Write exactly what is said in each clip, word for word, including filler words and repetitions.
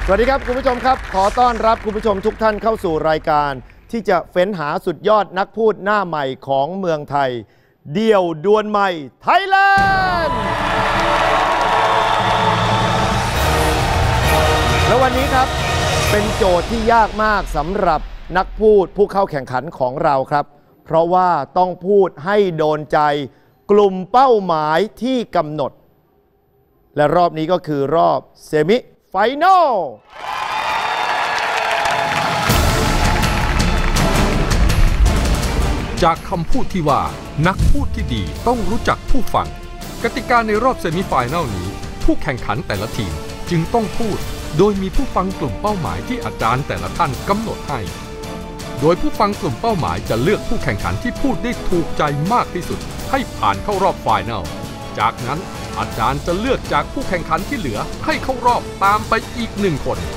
สวัสดีครับคุณผู้ชมครับขอต้อนรับคุณผู้ชมทุกท่านเข้าสู่รายการที่จะเฟ้นหาสุดยอดนักพูดหน้าใหม่ของเมืองไทยเดี่ยวดวลใหม่ไทยแลนด์แล้ววันนี้ครับเป็นโจทย์ที่ยากมากสำหรับนักพูดผู้เข้าแข่งขันของเราครับเพราะว่าต้องพูดให้โดนใจกลุ่มเป้าหมายที่กำหนดและรอบนี้ก็คือรอบเซมิไฟแนลจากคำพูดที่ว่านักพูดที่ดีต้องรู้จักผู้ฟังกติกาในรอบเซมิไฟแนลนี้ผู้แข่งขันแต่ละทีมจึงต้องพูดโดยมีผู้ฟังกลุ่มเป้าหมายที่อาจารย์แต่ละท่านกำหนดให้โดยผู้ฟังกลุ่มเป้าหมายจะเลือกผู้แข่งขันที่พูดได้ถูกใจมากที่สุดให้ผ่านเข้ารอบไฟแนลจากนั้นอาจารย์จะเลือกจากผู้แข่งขันที่เหลือให้เข้ารอบตามไปอีกหนึ่งคน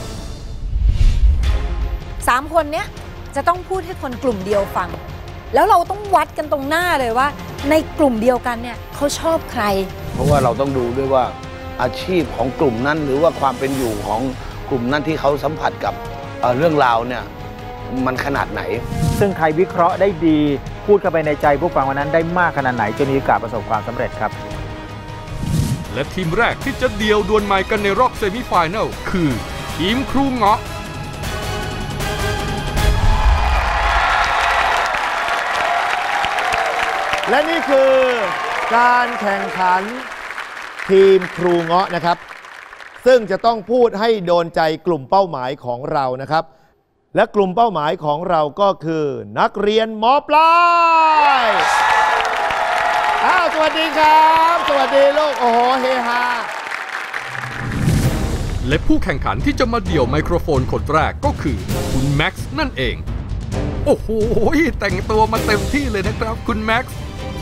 สามคนเนี้ยจะต้องพูดให้คนกลุ่มเดียวฟังแล้วเราต้องวัดกันตรงหน้าเลยว่าในกลุ่มเดียวกันเนี่ยเขาชอบใครเพราะว่าเราต้องดูด้วยว่าอาชีพของกลุ่มนั้นหรือว่าความเป็นอยู่ของกลุ่มนั้นที่เขาสัมผัสกับ เอ่อ เรื่องราวเนี่ยมันขนาดไหนซึ่งใครวิเคราะห์ได้ดีพูดเข้าไปในใจผู้ฟังวันนั้นได้มากขนาดไหนจนมีโอกาสประสบความสำเร็จครับและทีมแรกที่จะเดี่ยวดวลใหม่กันในรอบเซมิไฟแนลคือทีมครูเงาะและนี่คือการแข่งขันทีมครูเงาะนะครับซึ่งจะต้องพูดให้โดนใจกลุ่มเป้าหมายของเรานะครับและกลุ่มเป้าหมายของเราก็คือนักเรียนม.ปลายอ้าวสวัสดีครับสวัสดีลูกโอ้โหเฮฮาและผู้แข่งขันที่จะมาเดี่ยวไมโครโฟนคนแรกก็คือคุณแม็กซ์นั่นเองโอ้โหแต่งตัวมาเต็มที่เลยนะครับคุณแม็กซ์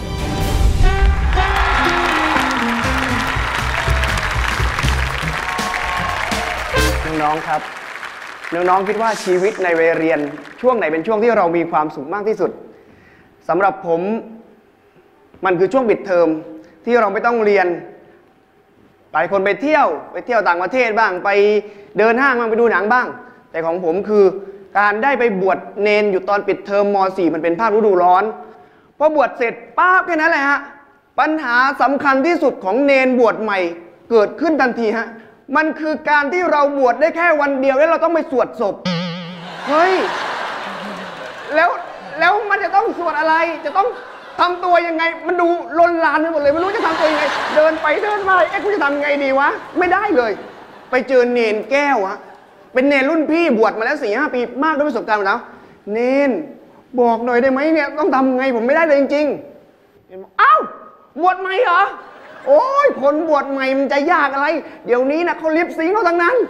น้องๆครับน้องๆคิดว่าชีวิตในวัยเรียนช่วงไหนเป็นช่วงที่เรามีความสุขมากที่สุดสำหรับผมมันคือช่วงปิดเทอมที่เราไม่ต้องเรียนหลายคนไปเที่ยวไปเที่ยวต่างประเทศบ้างไปเดินห้างบ้างไปดูหนังบ้างแต่ของผมคือการได้ไปบวชเนนอยู่ตอนปิดเทอมม.สี่ มันเป็นภาคฤดูร้อนพอบวชเสร็จป๊าบแค่นั้นแหละฮะปัญหาสำคัญที่สุดของเนนบวชใหม่เกิดขึ้นทันทีฮะมันคือการที่เราบวชได้แค่วันเดียวแล้วเราต้องไปสวดศพเฮ้ยแล้วแล้วมันจะต้องสวดอะไรจะต้องทำตัวยังไงมันดูลนลานไปหมดเลยไม่รู้จะทำตัวยังไงเดินไปเดินมาเอ๊ะกูจะทำไงดีวะไม่ได้เลยไปเจอเนนแก้วอะเป็นเนนรุ่นพี่บวชมาแล้วสี่ห้าปีมากด้วยประสบการณ์แล้วเนนบอกหน่อยได้ไหมเนี่ยต้องทำไงผมไม่ได้เลยจริงๆอ้าวบวชใหม่เหรอโอ้ยคนบวชใหม่มันจะยากอะไรเดี๋ยวนี้นะเขาลิปซิงค์เขาทั้งนั้น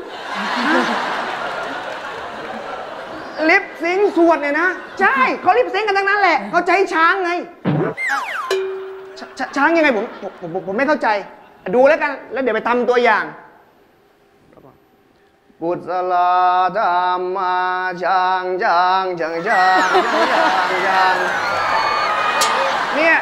ลิปซิงค์สวดเนี่ยนะใช่เขาลิปซิงค์กันทั้งนั้นแหละเขาใช้ช้างไงชช้างยังไงผมผมผมผมไม่เข้าใจดูแล้วกันแล้วเดี๋ยวไปทำตัวอย่างกุศลธรรมะช้างช้างช้างช้างช้างช้างเนี่ย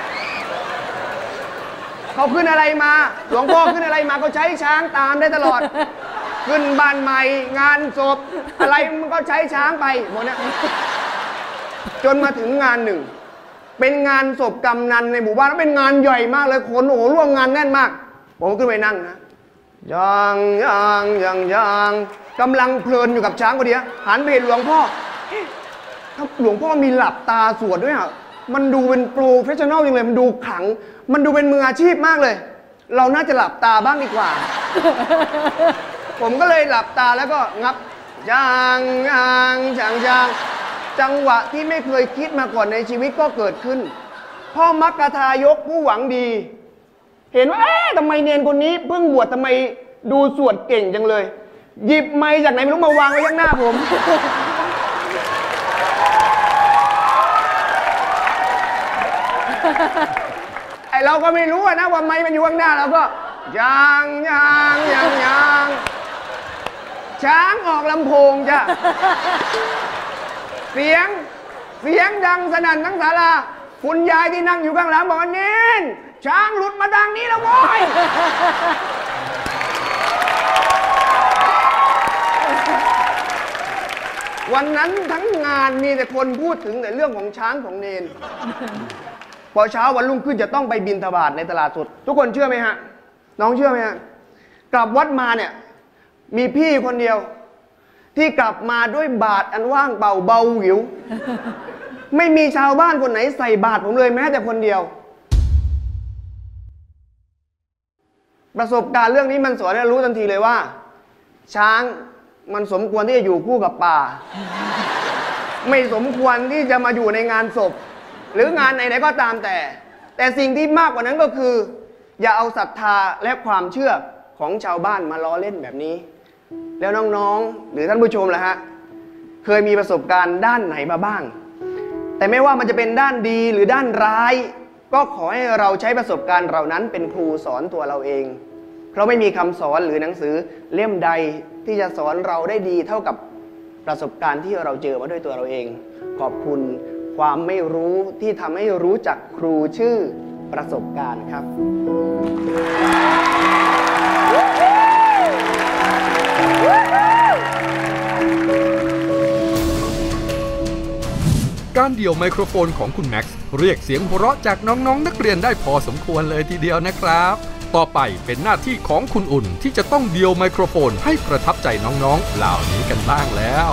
เขาขึ้นอะไรมาหลวงพ่อขึ้นอะไรมาเขาใช้ช้างตามได้ตลอดขึ้นบ้านใหม่งานศพอะไรมันก็ใช้ช้างไปหมดเนี่ยจนมาถึงงานหนึ่งเป็นงานศพกำนันในหมู่บ้านแล้วเป็นงานใหญ่มากเลยคนโอ้โหร่วมงานแน่นมากผมขึ้นไปนั่งนะยังยังยังยังกำลังเพลินอยู่กับช้างพอดีหันไปเห็นหลวงพ่อหลวงพ่อมีหลับตาสวดด้วยอ่ะมันดูเป็นโปรเฟชชั่นอลอย่างเลยมันดูขลังมันดูเป็นมืออาชีพมากเลยเราน่าจะหลับตาบ้างดีกว่า ผมก็เลยหลับตาแล้วก็งับจางจางจางจางจังหวะที่ไม่เคยคิดมาก่อนในชีวิตก็เกิดขึ้นพ่อมัคคทายกผู้หวังดีเห็นว่าเอ๊ะทำไมเนนคนนี้เพิ่งบวชทำไมดูสวดเก่งจังเลยหยิบไม้จากไหนไม่รู้มาวางไว้ข้างหน้าผม ไอเราก็ไม่รู้นะว่าไม้มันอยู่ข้างหน้าเราก็ยางยางยางยางช้างออกลำโพงจ้ะเสียงเสียงดังสนั่นทั้งศาลาคุณยายที่นั่งอยู่ข้างหลังบอกว่าเน้นช้างหลุดมาทางนี้แล้วโว้ยวันนั้นทั้งงานมีแต่คนพูดถึงแต่เรื่องของช้างของเนน พอเช้าวันรุ่งขึ้นจะต้องไปบิณฑบาตในตลาดสดทุกคนเชื่อไหมฮะน้องเชื่อไหมฮะกลับวัดมาเนี่ยมีพี่คนเดียวที่กลับมาด้วยบาตรอันว่างเบาเบาหวิว ไม่มีชาวบ้านคนไหนใส่บาตรผมเลยแม้แต่คนเดียวประสบการณ์เรื่องนี้มันสอนให้รู้ทันทีเลยว่าช้างมันสมควรที่จะอยู่คู่กับป่า ไม่สมควรที่จะมาอยู่ในงานศพหรืองานไหนๆก็ตามแต่แต่สิ่งที่มากกว่านั้นก็คืออย่าเอาศรัทธาและความเชื่อของชาวบ้านมาล้อเล่นแบบนี้แล้วน้องๆหรือท่านผู้ชมล่ะฮะเคยมีประสบการณ์ด้านไหนมาบ้างแต่ไม่ว่ามันจะเป็นด้านดีหรือด้านร้ายก็ขอให้เราใช้ประสบการณ์เหล่านั้นเป็นครูสอนตัวเราเองเพราะไม่มีคำสอนหรือหนังสือเล่มใดที่จะสอนเราได้ดีเท่ากับประสบการณ์ที่เราเจอมาด้วยตัวเราเองขอบคุณความไม่รู้ที่ทำให้รู้จักครูชื่อประสบการณ์ครับการเดี่ยวไมโครโฟนของคุณแม็กซ์เรียกเสียงหัวเราะจากน้องๆ น, นักเรียนได้พอสมควรเลยทีเดียวนะครับต่อไปเป็นหน้าที่ของคุณอุ่นที่จะต้องเดี่ยวไมโครโฟนให้ประทับใจน้องๆเหล่านี้กันบ้างแล้ว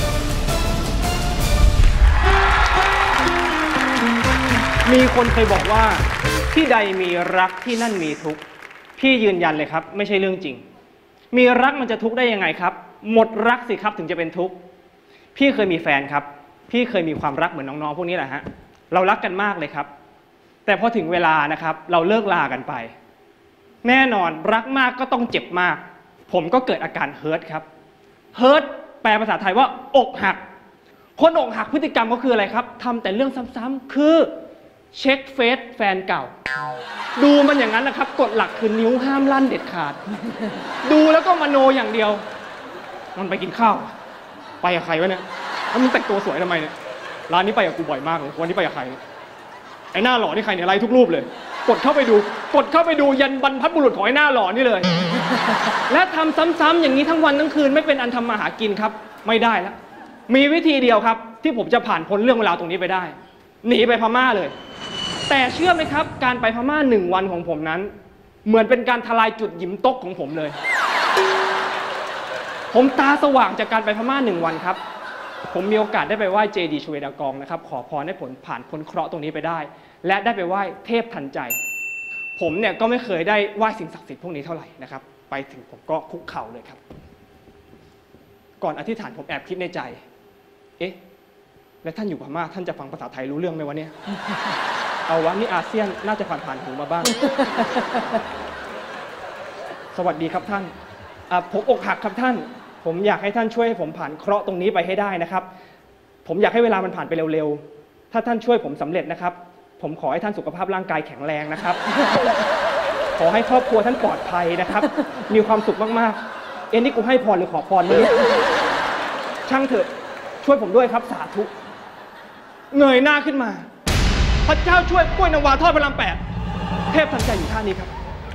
มีคนเคยบอกว่าที่ใดมีรักที่นั่นมีทุกข์พี่ยืนยันเลยครับไม่ใช่เรื่องจริงมีรักมันจะทุกข์ได้ยังไงครับหมดรักสิครับถึงจะเป็นทุกข์พี่เคยมีแฟนครับพี่เคยมีความรักเหมือนน้องๆพวกนี้แหละฮะเรารักกันมากเลยครับแต่พอถึงเวลานะครับเราเลิกลากันไปแน่นอนรักมากก็ต้องเจ็บมากผมก็เกิดอาการเฮิร์ตครับเฮิร์ตแปลภาษาไทยว่าอกหักคนอกหักพฤติกรรมก็คืออะไรครับทำแต่เรื่องซ้ำๆคือเช็คเฟซแฟนเก่าดูมันอย่างนั้นนะครับกฎหลักคือนิ้วห้ามลั่นเด็ดขาดดูแล้วก็มโนอย่างเดียวมันไปกินข้าวไปกับใครวะเนี่ยแล้วมึงแต่งตัวสวยทำไมเนี่ยร้านนี้ไปกับกูบ่อยมากเลยวันนี้ไปกับใครไอ้หน้าหล่อนี่ใครเนี่ยไล่ทุกรูปเลยกดเข้าไปดูกดเข้าไปดูยันบรรพบุรุษของไอ้หน้าหล่อนี่เลยและทำซ้ำๆอย่างนี้ทั้งวันทั้งคืนไม่เป็นอันทำมาหากินครับไม่ได้แล้วมีวิธีเดียวครับที่ผมจะผ่านพ้นเรื่องเวลาตรงนี้ไปได้หนีไปพม่าเลยแต่เชื่อไหมครับการไปพม่าหนึ่งวันของผมนั้นเหมือนเป็นการทลายจุดหยิมตกของผมเลยผมตาสว่างจากการไปพม่าหนึ่งวันครับผมมีโอกาสได้ไปไหว้เจดีย์ชเวดากองนะครับขอพรให้ผลผ่านพ้นเคราะห์ตรงนี้ไปได้และได้ไปไหว้เทพทันใจผมเนี่ยก็ไม่เคยได้ไหว้สิ่งศักดิ์สิทธิ์พวกนี้เท่าไหร่นะครับไปถึงผมก็คุกเข่าเลยครับก่อนอธิษฐานผมแอบคิดในใจเอ๊ะแล้วท่านอยู่พม่าท่านจะฟังภาษาไทยรู้เรื่องไหมวะเนี่ยเอาวะนี่อาเซียนน่าจะผ่านผ่านหูมาบ้างสวัสดีครับท่านผมอกหักครับท่านผมอยากให้ท่านช่วยให้ผมผ่านเคราะห์ตรงนี้ไปให้ได้นะครับผมอยากให้เวลามันผ่านไปเร็วๆถ้าท่านช่วยผมสำเร็จนะครับผมขอให้ท่านสุขภาพร่างกายแข็งแรงนะครับขอให้ครอบครัวท่านปลอดภัยนะครับมีความสุขมากๆเอ็นนี่กูให้พรหรือขอพรนี่ช่างเถอะช่วยผมด้วยครับสาธุเงยหน้าขึ้นมาพระเจ้าช่วยกล้วยนาวาทอดพระรามแปดเทพทันใจอยู่ท่านี้ครับ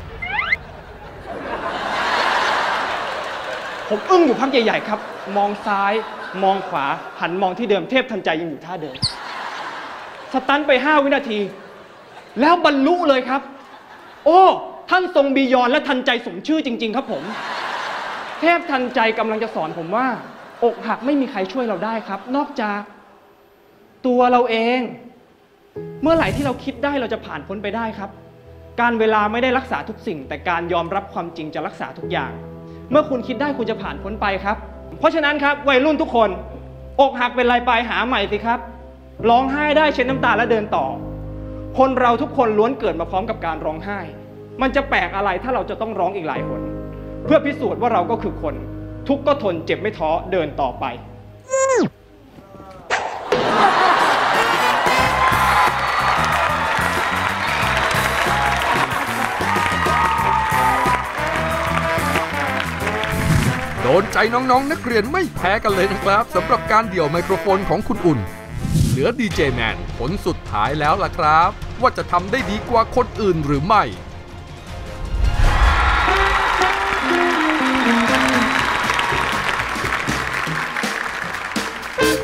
ผมอึ้งอยู่พักใหญ่ๆครับมองซ้ายมองขวาหันมองที่เดิมเทพทันใจยังอยู่ท่าเดิมสตันไปห้าวินาทีแล้วบรรลุเลยครับโอ้ท่านทรงบียอนและทันใจสมชื่อจริงๆครับผมเทพทันใจกำลังจะสอนผมว่าอกหักไม่มีใครช่วยเราได้ครับนอกจากตัวเราเองเมื่อไหร่ที่เราคิดได้เราจะผ่านพ้นไปได้ครับการเวลาไม่ได้รักษาทุกสิ่งแต่การยอมรับความจริงจะรักษาทุกอย่างเมื่อคุณคิดได้คุณจะผ่านพ้นไปครับเพราะฉะนั้นครับวัยรุ่นทุกคนอกหักเป็นไรไปหาใหม่สิครับร้องไห้ได้เช็ดน้ำตาและเดินต่อคนเราทุกคนล้วนเกิดมาพร้อมกับการร้องไห้มันจะแปลกอะไรถ้าเราจะต้องร้องอีกหลายหนเพื่อพิสูจน์ว่าเราก็คือคนทุกข์ก็ทนเจ็บไม่ท้อเดินต่อไปโดนใจน้องๆ น, นักเรียนไม่แพ้กันเลยนะครับสำหรับการเดี่ยวไมโครโฟนของคุณอุ่นเหลือดีเจแมนผลสุดท้ายแล้วล่ะครับว่าจะทำได้ดีกว่าคนอื่นหรือไม่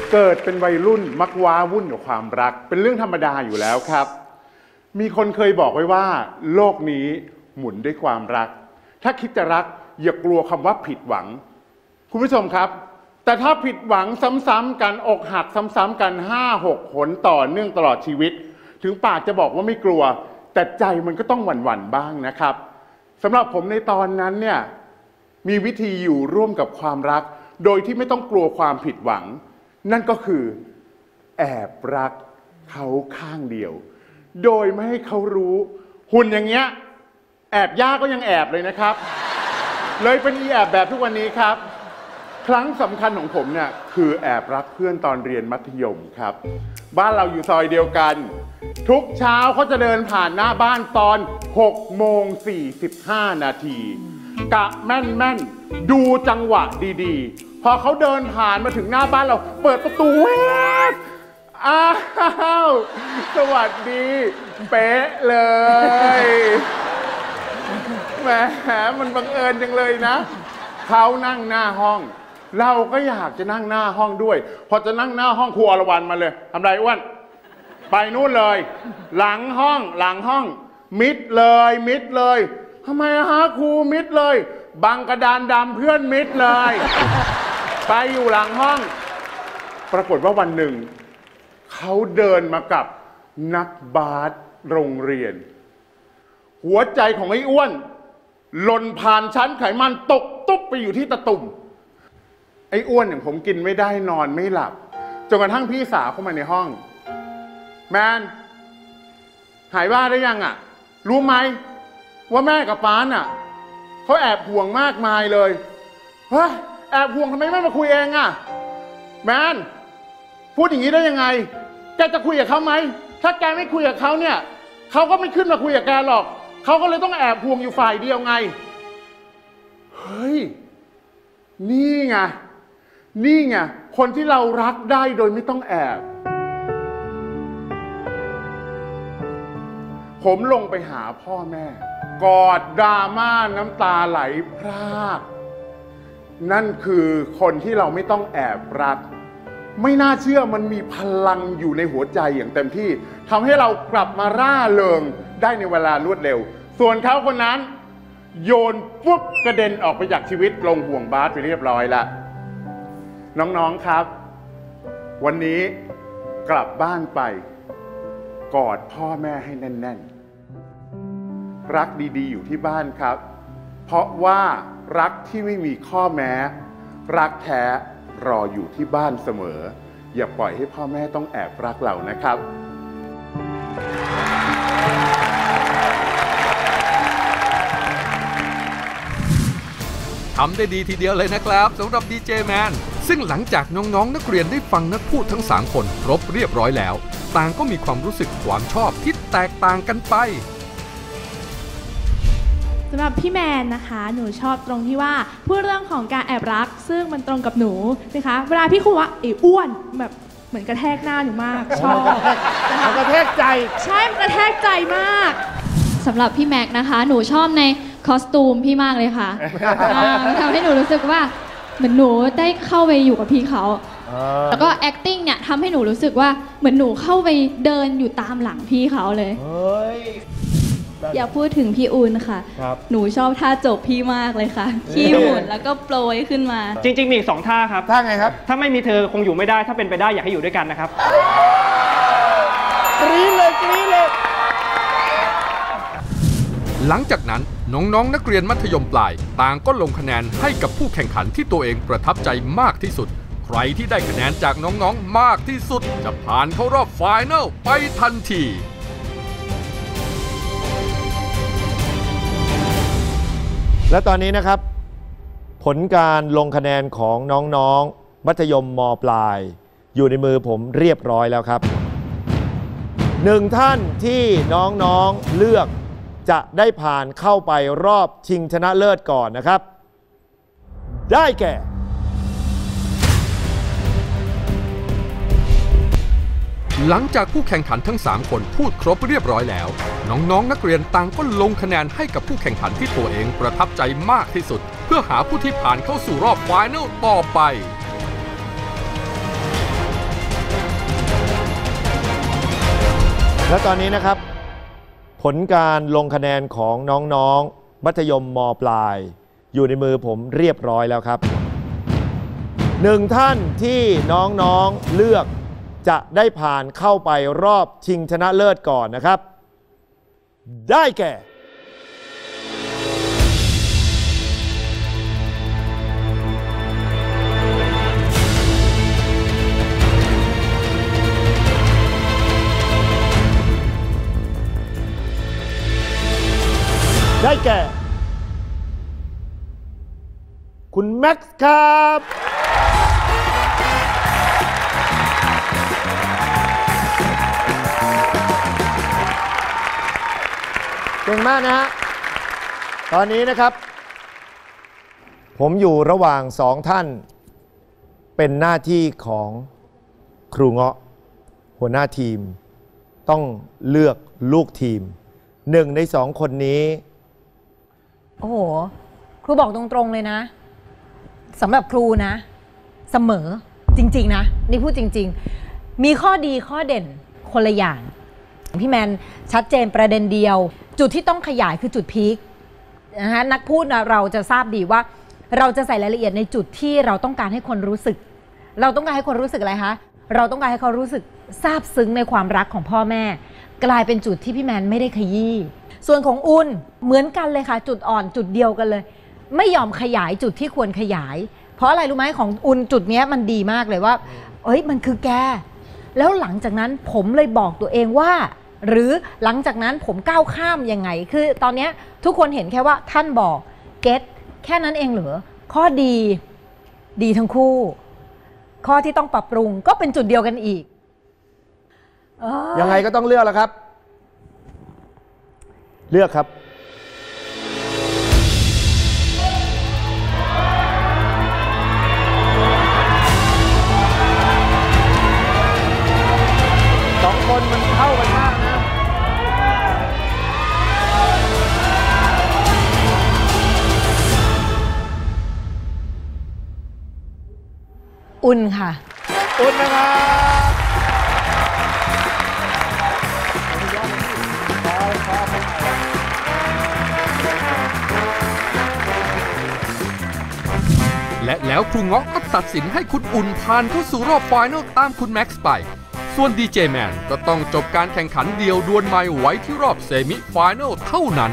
เกิดเป็นวัยรุ่นมักว้าวุ่นกับความรักเป็นเรื่องธรรมดาอยู่แล้วครับมีคนเคยบอกไว้ว่าโลกนี้หมุนด้วยความรักถ้าคิดจะรักอย่ากลัวคำว่าผิดหวังคุณผู้ชมครับแต่ถ้าผิดหวังซ้ำๆกันอกหักซ้ำๆกัน ห้าหก หนต่อเนื่องตลอดชีวิตถึงปากจะบอกว่าไม่กลัวแต่ใจมันก็ต้องหวั่นๆบ้างนะครับสำหรับผมในตอนนั้นเนี่ยมีวิธีอยู่ร่วมกับความรักโดยที่ไม่ต้องกลัวความผิดหวังนั่นก็คือแอบรักเขาข้างเดียวโดยไม่ให้เขารู้หุ่นอย่างเงี้ยแอบยากก็ยังแอบเลยนะครับเลยเป็นอีแอบแบบทุกวันนี้ครับครั้งสำคัญของผมเนี่ยคือแอบรักเพื่อนตอนเรียนมัธยมครับบ้านเราอยู่ซอยเดียวกันทุกเช้าเขาจะเดินผ่านหน้าบ้านตอนหกโมงสี่สิบห้านาทีกะแม่นแม่นดูจังหวะดีๆพอเขาเดินผ่านมาถึงหน้าบ้านเราเปิดประตูแวบอ้าวสวัสดีเป๊ะเลยแหมมันบังเอิญจังเลยนะเขานั่งหน้าห้องเราก็อยากจะนั่งหน้าห้องด้วยพอจะนั่งหน้าห้องครูอรวรรณมาเลยทำไรอ้วนไปนู่นเลยหลังห้องหลังห้องมิดเลยมิดเลยทำไมฮะครูมิดเลยบังกระดานดำเพื่อนมิดเลยไปอยู่หลังห้องปรากฏว่าวันหนึ่งเขาเดินมากับนักบาสโรงเรียนหัวใจของไอ้อ้วนหล่นผ่านชั้นไขมันตกตุ๊บไปอยู่ที่ตะตุ่มไอ้อ้วนอย่างผมกินไม่ได้นอนไม่หลับจนกระทั่งพี่สาวเข้ามาในห้องแมนหายบ้าได้ยังอ่ะรู้ไหมว่าแม่กับป้าน่ะเขาแอบห่วงมากมายเลยเฮ้ยแอบห่วงทำไมไม่มาคุยเองอ่ะแมนพูดอย่างนี้ได้ยังไงแกจะคุยกับเขาไหมถ้าแกไม่คุยกับเขาเนี่ยเขาก็ไม่ขึ้นมาคุยกับแกหรอกเขาก็เลยต้องแอบห่วงอยู่ฝ่ายเดียวไงเฮ้ยนี่ไงนี่ไงคนที่เรารักได้โดยไม่ต้องแอบผมลงไปหาพ่อแม่กอดดราม่าน้ำตาไหลพรากนั่นคือคนที่เราไม่ต้องแอบรักไม่น่าเชื่อมันมีพลังอยู่ในหัวใจอย่างเต็มที่ทำให้เรากลับมาร่าเริงได้ในเวลารวดเร็วส่วนเขาคนนั้นโยนปุ๊บกระเด็นออกไปจากชีวิตลงห่วงบาสไปเรียบร้อยละน้องๆครับวันนี้กลับบ้านไปกอดพ่อแม่ให้แน่นๆรักดีๆอยู่ที่บ้านครับเพราะว่ารักที่ไม่มีข้อแม้รักแท้รออยู่ที่บ้านเสมออย่าปล่อยให้พ่อแม่ต้องแอบรักเรานะครับทำได้ดีทีเดียวเลยนะครับสำหรับดีเจแมนซึ่งหลังจากน้องๆ น, นักเรียนได้ฟังนักพูดทั้งสามคนครบเรียบร้อยแล้วต่างก็มีความรู้สึกความชอบที่แตกต่างกันไปสำหรับพี่แมนนะคะหนูชอบตรงที่ว่าพูดเรื่องของการแอบรักซึ่งมันตรงกับหนูนะคะเวลาพี่ครูว่าไอ้อ้วนแบบเหมือนกระแทกหน้าหนูมากชอบมันกระแทกใจใช่มันกระแทกใจมากสำหรับพี่แม็กนะคะหนูชอบในคอสตูมพี่มากเลยค่ะทำให้หนูรู้สึกว่าเหมือนหนูได้เข้าไปอยู่กับพี่เขาแล้วก็ acting เนี่ยทำให้หนูรู้สึกว่าเหมือนหนูเข้าไปเดินอยู่ตามหลังพี่เขาเลยอย่าพูดถึงพี่อูนค่ะหนูชอบท่าจบพี่มากเลยค่ะขี้หมุนแล้วก็โปรยขึ้นมาจริงๆมีอีกสองท่าครับท่าไงครับถ้าไม่มีเธอคงอยู่ไม่ได้ถ้าเป็นไปได้อยากให้อยู่ด้วยกันนะครับกรี๊ดเลยกรี๊ดเลยหลังจากนั้นน้องๆ น, นักเรียนมัธยมปลายต่างก็ลงคะแนนให้กับผู้แข่งขันที่ตัวเองประทับใจมากที่สุดใครที่ได้คะแนนจากน้องๆมากที่สุดจะผ่านเข้ารอบไฟนอลไปทันทีและตอนนี้นะครับผลการลงคะแนนของน้องๆมัธยมม.ปลายอยู่ในมือผมเรียบร้อยแล้วครับหนึ่งท่านที่น้องๆเลือกจะได้ผ่านเข้าไปรอบชิงชนะเลิศก่อนนะครับได้แก่หลังจากผู้แข่งขันทั้งสามคนพูดครบเรียบร้อยแล้วน้องๆ น, นักเรียนต่างก็ลงคะแนนให้กับผู้แข่งขันที่ตัวเองประทับใจมากที่สุดเพื่อหาผู้ที่ผ่านเข้าสู่รอบไฟนอลต่อไปและตอนนี้นะครับผลการลงคะแนนของน้องๆมัธยมม.ปลายอยู่ในมือผมเรียบร้อยแล้วครับหนึ่งท่านที่น้องๆเลือกจะได้ผ่านเข้าไปรอบชิงชนะเลิศก่อนนะครับได้แก่ได้แก่คุณแม็กซ์ครับเก่งมากนะฮะตอนนี้นะครับผมอยู่ระหว่างสองท่านเป็นหน้าที่ของครูเงาะหัวหน้าทีมต้องเลือกลูกทีมหนึ่งในสองคนนี้โอ้โหครูบอกตรงๆเลยนะสำหรับครูนะเสมอจริงๆนะนี่พูดจริงๆมีข้อดีข้อเด่นคนละอย่างพี่แมนชัดเจนประเด็นเดียวจุดที่ต้องขยายคือจุดพีคนะฮะนักพูดนะเราจะทราบดีว่าเราจะใส่รายละเอียดในจุดที่เราต้องการให้คนรู้สึกเราต้องการให้คนรู้สึกอะไรคะเราต้องการให้เขารู้สึกซาบซึ้งในความรักของพ่อแม่กลายเป็นจุดที่พี่แมนไม่ได้ขยี้ส่วนของอุ่นเหมือนกันเลยค่ะจุดอ่อนจุดเดียวกันเลยไม่ยอมขยายจุดที่ควรขยายเพราะอะไรรู้ไหมของอุ่นจุดนี้มันดีมากเลยว่าเอ้ยมันคือแกแล้วหลังจากนั้นผมเลยบอกตัวเองว่าหรือหลังจากนั้นผมก้าวข้ามยังไงคือตอนนี้ทุกคนเห็นแค่ว่าท่านบอกเก็ตแค่นั้นเองเหรอข้อดีดีทั้งคู่ข้อที่ต้องปรับปรุงก็เป็นจุดเดียวกันอีกยังไงก็ต้องเลือกแล้วครับเลือกครับสองคนมันเข้ากันมากนะอุ่นค่ะอุ่นนะครับและแล้วครูเงาะก็ตัดสินให้คุณอุ่นผ่านเข้าสู่รอบไฟนอลตามคุณแม็กซ์ไปส่วนดีเจแมนก็ต้องจบการแข่งขันเดียวดวลไมค์ไว้ที่รอบเซมิไฟนอลเท่านั้น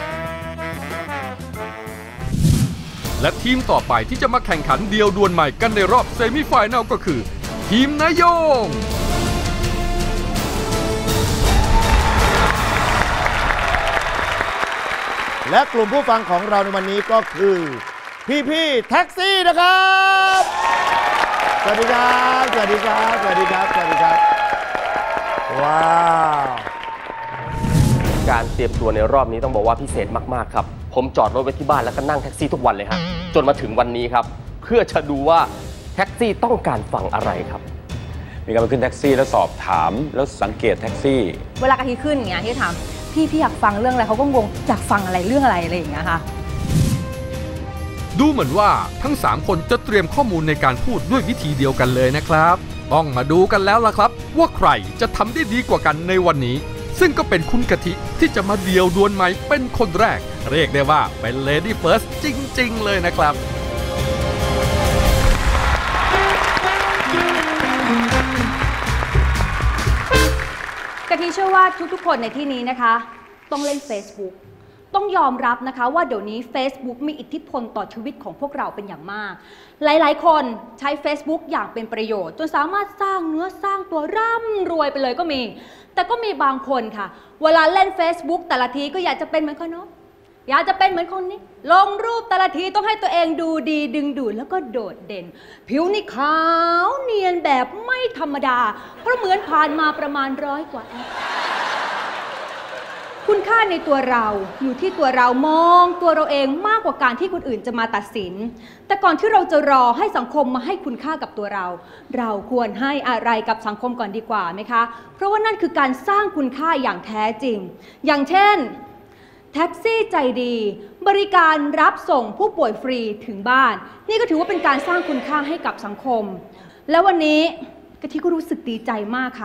และทีมต่อไปที่จะมาแข่งขันเดียวดวลไมค์กันในรอบเซมิไฟนอลก็คือทีมนายงและกลุ่มผู้ฟังของเราในวันนี้ก็คือพี่ๆแท็กซี่นะครับสวัสดีครับสวัสดีครับสวัสดีครับสวัสดีครับว้าวการเตรียมตัวในรอบนี้ต้องบอกว่าพิเศษมากๆครับผมจอดรถไว้ที่บ้านแล้วก็นั่งแท็กซี่ทุกวันเลยฮะจนมาถึงวันนี้ครับเพื่อจะดูว่าแท็กซี่ต้องการฟังอะไรครับมีการไปขึ้นแท็กซี่แล้วสอบถามแล้วสังเกตแท็กซี่เวลากะทิขึ้นอย่างเงี้ยที่ถามพี่พี่อยากฟังเรื่องอะไรเขาก็งงอยากฟังอะไรเรื่องอะไรอะไรอย่างเงี้ยค่ะดูเหมือนว่าทั้งสามคนจะเตรียมข้อมูลในการพูดด้วยวิธีเดียวกันเลยนะครับต้องมาดูกันแล้วล่ะครับว่าใครจะทำได้ดีกว่ากันในวันนี้ซึ่งก็เป็นคุณกะทิที่จะมาเดียวดวลไมค์เป็นคนแรกเรียกได้ว่าเป็น Lady First จริงๆเลยนะครับกะทิเชื่อว่าทุกๆคนในที่นี้นะคะต้องเล่น Facebook ต้องยอมรับนะคะว่าเดี๋ยวนี้ Facebook มีอิทธิพลต่อชีวิตของพวกเราเป็นอย่างมากหลายๆคนใช้ Facebook อย่างเป็นประโยชน์จนสามารถสร้างเนื้อสร้างตัวร่ำรวยไปเลยก็มีแต่ก็มีบางคนค่ะเวลาเล่น Facebook แต่ละทีก็อยากจะเป็นเหมือนคนโน้นอยากจะเป็นเหมือนคนนี้ลงรูปแต่ละทีต้องให้ตัวเองดูดีดึงดูดแล้วก็โดดเด่นผิวนี่ขาวเนียนแบบไม่ธรรมดาเพราะเหมือนผ่านมาประมาณร้อยกว่าแอปคุณค่าในตัวเราอยู่ที่ตัวเรามองตัวเราเองมากกว่าการที่คนอื่นจะมาตัดสินแต่ก่อนที่เราจะรอให้สังคมมาให้คุณค่ากับตัวเราเราควรให้อะไรกับสังคมก่อนดีกว่าไหมคะเพราะว่านั่นคือการสร้างคุณค่าอย่างแท้จริงอย่างเช่นแท็กซี่ใจดีบริการรับส่งผู้ป่วยฟรีถึงบ้านนี่ก็ถือว่าเป็นการสร้างคุณค่าให้กับสังคมและวันนี้กะทิก็รู้สึกดีใจมากค่ะ